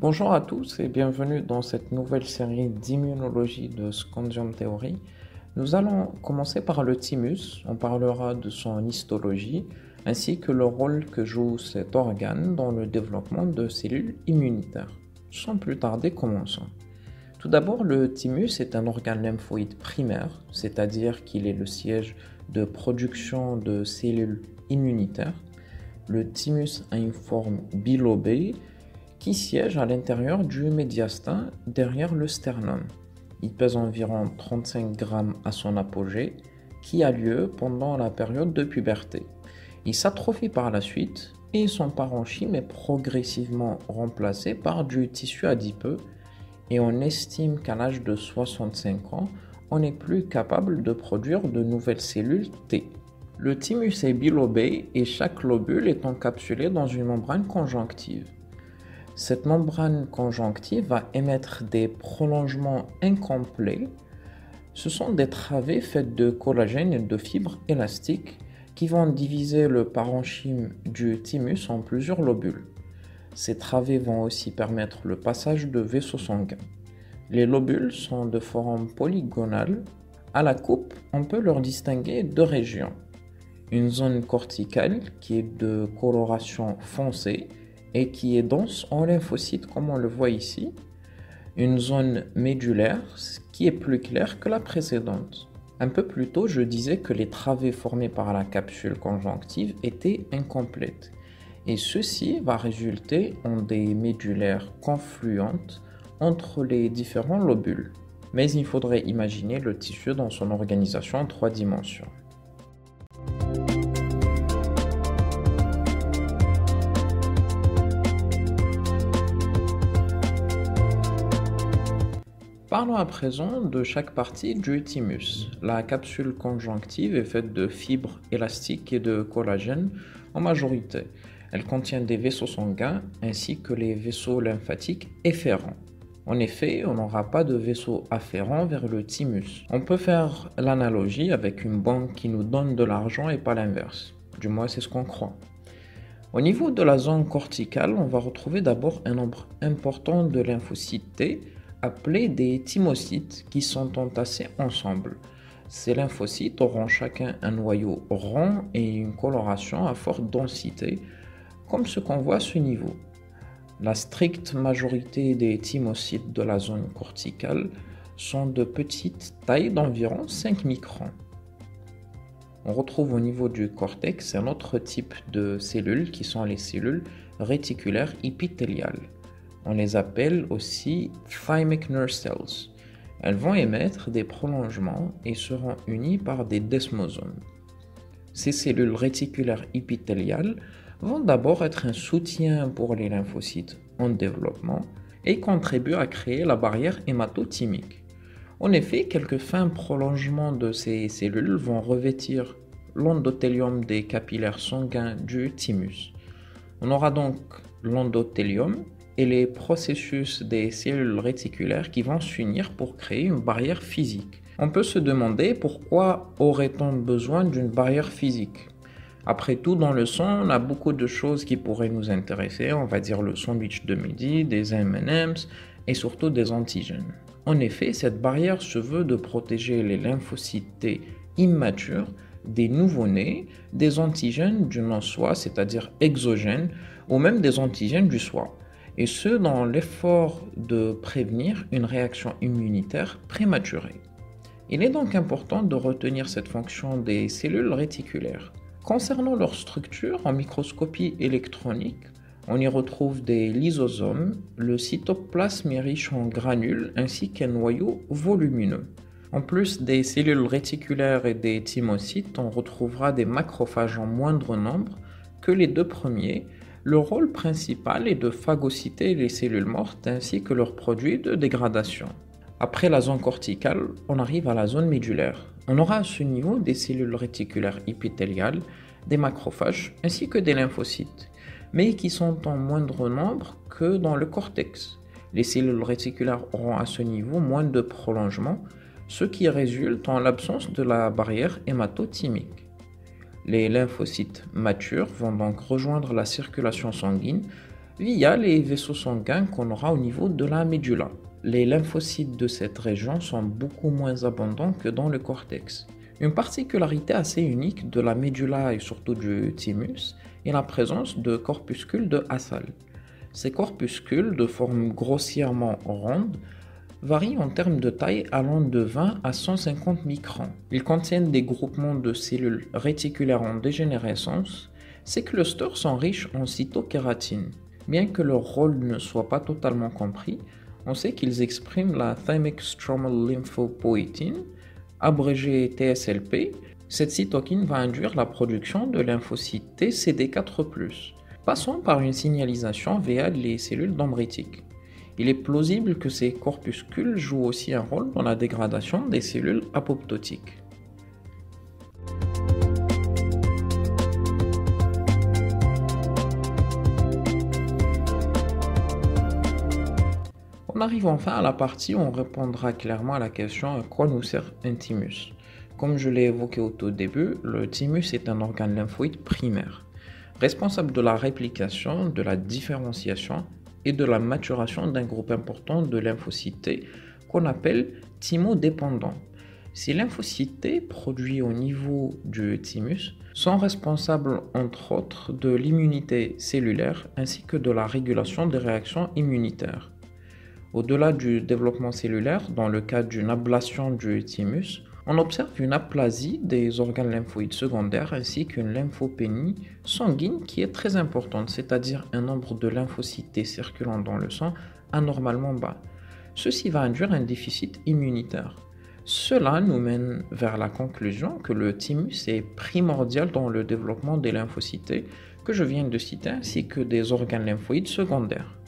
Bonjour à tous et bienvenue dans cette nouvelle série d'immunologie de Scandium Theory. Nous allons commencer par le thymus, on parlera de son histologie ainsi que le rôle que joue cet organe dans le développement de cellules immunitaires. Sans plus tarder, commençons. Tout d'abord, le thymus est un organe lymphoïde primaire, c'est-à-dire qu'il est le siège de production de cellules immunitaires. Le thymus a une forme bilobée qui siège à l'intérieur du médiastin derrière le sternum. Il pèse environ 35 grammes à son apogée, qui a lieu pendant la période de puberté. Il s'atrophie par la suite et son parenchyme est progressivement remplacé par du tissu adipeux et on estime qu'à l'âge de 65 ans, on n'est plus capable de produire de nouvelles cellules T. Le thymus est bilobé et chaque lobule est encapsulé dans une membrane conjonctive. Cette membrane conjonctive va émettre des prolongements incomplets. Ce sont des travées faites de collagène et de fibres élastiques qui vont diviser le parenchyme du thymus en plusieurs lobules. Ces travées vont aussi permettre le passage de vaisseaux sanguins. Les lobules sont de forme polygonale. À la coupe, on peut leur distinguer deux régions. Une zone corticale qui est de coloration foncée et qui est dense en lymphocytes comme on le voit ici. Une zone médulaire qui est plus claire que la précédente. Un peu plus tôt, je disais que les travées formées par la capsule conjonctive étaient incomplètes. Et ceci va résulter en des médulaires confluentes entre les différents lobules. Mais il faudrait imaginer le tissu dans son organisation en 3 dimensions. Parlons à présent de chaque partie du thymus. La capsule conjonctive est faite de fibres élastiques et de collagène en majorité. Elle contient des vaisseaux sanguins ainsi que les vaisseaux lymphatiques efférents. En effet, on n'aura pas de vaisseaux afférents vers le thymus. On peut faire l'analogie avec une banque qui nous donne de l'argent et pas l'inverse. Du moins, c'est ce qu'on croit. Au niveau de la zone corticale, on va retrouver d'abord un nombre important de lymphocytes T, appelés des thymocytes qui sont entassés ensemble. Ces lymphocytes auront chacun un noyau rond et une coloration à forte densité, comme ce qu'on voit à ce niveau. La stricte majorité des thymocytes de la zone corticale sont de petite taille d'environ 5 microns. On retrouve au niveau du cortex un autre type de cellules qui sont les cellules réticulaires épithéliales. On les appelle aussi thymic nerve cells. Elles vont émettre des prolongements et seront unies par des desmosomes. Ces cellules réticulaires épithéliales vont d'abord être un soutien pour les lymphocytes en développement et contribuent à créer la barrière hématothymique. En effet, quelques fins prolongements de ces cellules vont revêtir l'endothélium des capillaires sanguins du thymus. On aura donc l'endothélium et les processus des cellules réticulaires qui vont s'unir pour créer une barrière physique. On peut se demander pourquoi aurait-on besoin d'une barrière physique. Après tout, dans le sang, on a beaucoup de choses qui pourraient nous intéresser, on va dire le sandwich de midi, des M&M's et surtout des antigènes. En effet, cette barrière se veut de protéger les lymphocytes T immatures des nouveau-nés, des antigènes du non-soi, c'est-à-dire exogènes, ou même des antigènes du soi. Et ce dans l'effort de prévenir une réaction immunitaire prématurée. Il est donc important de retenir cette fonction des cellules réticulaires. Concernant leur structure, en microscopie électronique, on y retrouve des lysosomes, le cytoplasme est riche en granules ainsi qu'un noyau volumineux. En plus des cellules réticulaires et des thymocytes, on retrouvera des macrophages en moindre nombre que les deux premiers. Le rôle principal est de phagocyter les cellules mortes ainsi que leurs produits de dégradation. Après la zone corticale, on arrive à la zone médulaire. On aura à ce niveau des cellules réticulaires épithéliales, des macrophages ainsi que des lymphocytes, mais qui sont en moindre nombre que dans le cortex. Les cellules réticulaires auront à ce niveau moins de prolongement, ce qui résulte en l'absence de la barrière hématothymique. Les lymphocytes matures vont donc rejoindre la circulation sanguine via les vaisseaux sanguins qu'on aura au niveau de la médula. Les lymphocytes de cette région sont beaucoup moins abondants que dans le cortex. Une particularité assez unique de la médula et surtout du thymus est la présence de corpuscules de Hassall. Ces corpuscules, de forme grossièrement ronde, varient en termes de taille allant de 20 à 150 microns. Ils contiennent des groupements de cellules réticulaires en dégénérescence. Ces clusters sont riches en cytokératine. Bien que leur rôle ne soit pas totalement compris, on sait qu'ils expriment la thymic stromal lymphopoietin, abrégée TSLP. Cette cytokine va induire la production de lymphocytes T CD4+, passant par une signalisation via les cellules dendritiques. Il est plausible que ces corpuscules jouent aussi un rôle dans la dégradation des cellules apoptotiques. On arrive enfin à la partie où on répondra clairement à la question à quoi nous sert un thymus. Comme je l'ai évoqué au tout début, le thymus est un organe lymphoïde primaire, responsable de la réplication, de la différenciation et de la maturation d'un groupe important de lymphocytes T qu'on appelle thymodépendants. Ces lymphocytes T produits au niveau du thymus sont responsables entre autres de l'immunité cellulaire ainsi que de la régulation des réactions immunitaires. Au-delà du développement cellulaire, dans le cas d'une ablation du thymus, on observe une aplasie des organes lymphoïdes secondaires ainsi qu'une lymphopénie sanguine qui est très importante, c'est-à-dire un nombre de lymphocytes T circulant dans le sang anormalement bas. Ceci va induire un déficit immunitaire. Cela nous mène vers la conclusion que le thymus est primordial dans le développement des lymphocytes T que je viens de citer ainsi que des organes lymphoïdes secondaires.